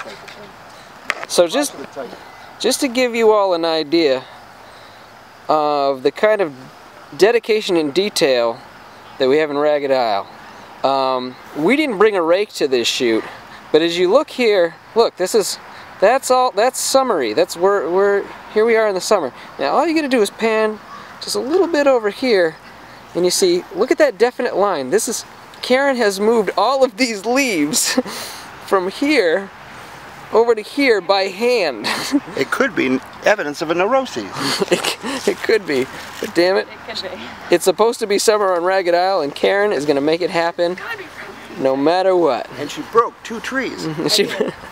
So just to give you all an idea of the kind of dedication and detail that we have in Ragged Isle. We didn't bring a rake to this shoot, but as you look here, look, that's summery. That's here we are in the summer. Now all you gotta do is pan just a little bit over here, and you see, look at that definite line. Karen has moved all of these leaves from here over to here by hand. It could be evidence of a neuroses. It could be, but damn it. It could be. It's supposed to be summer on Ragged Isle, and Karen is going to make it happen no matter what. And she broke 2 trees.